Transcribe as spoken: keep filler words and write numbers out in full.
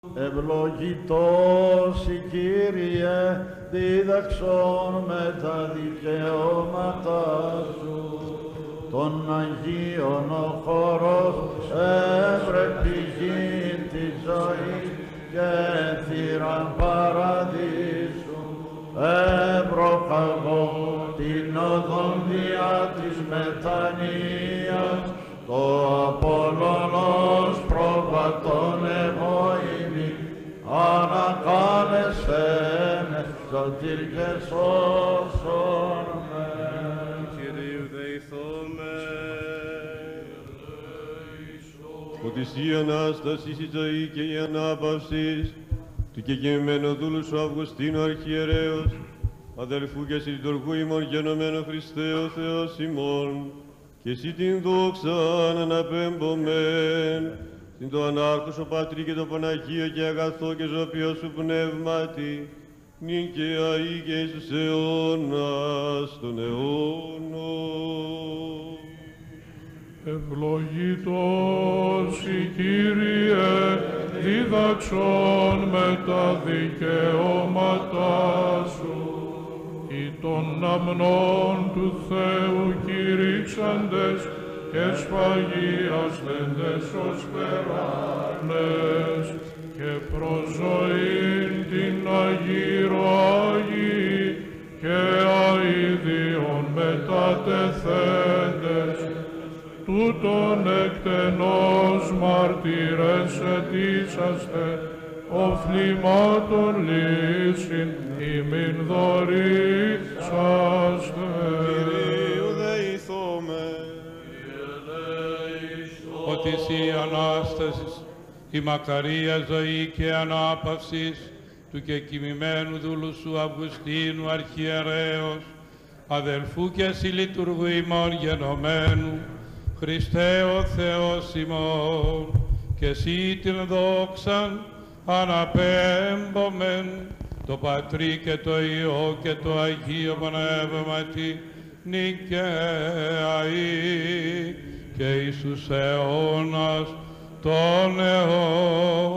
Ευλογητός η Κύριε, δίδαξον με τα δικαιώματά σου. Των Αγίων ο χώρος έβρε πηγή τη ζωή και θύραν παραδείσου. Έβροχαγώ την οδόν διά της μετανοίας, το Απόλλωνος προβατών εγώ ημί, ανακάλεσεν σωτήρ και σώσον με. Κυρίου δεηθώμε. Ότι η Ανάσταση, η ζωή και η ανάπαυση του κεκοιμημένου δούλου σου Αυγουστίνου Αρχιερέως, αδελφού και συλλειτουργού ημών γενομένου Χριστέ ο Θεός ημών, και εσύ την δόξαν αναπέμπομεν, στην το ανάρχουσο Πατρί και το Παναγίο και αγαθό και ζωπιό σου πνεύματι, νυν και αεί και εις τους αιώνας των αιώνων. Ευλογητός η Κύριε, δίδαξον με τα δικαιώματά σου, ή των αμνών του Θεού κηρύξαντες και σφαγιαστέντες ως περάνες, και προζωήν την αγυρωαγή και αηδίων μετατεθέντες, τούτον εκτενώς μαρτυρές αιτήσαστε, οφλημάτων λύσιν ημίν δωρήσαστε. Κυρίου δεηθώμε. Ότι η Ανάστασης, η μακαρία ζωή και ανάπαυσης του κεκοιμημένου δούλου σου Αυγουστίνου Αρχιερέως, αδελφού και συλλειτουργού ημών γενομένου, Χριστέ ο Θεός ημών, και εσύ την δόξαν αναπέμπομεν, το Πατρί και το Υιό και το Αγίο Πνεύματι, νυν και αεί και εις τους αιώνας των αιώνων.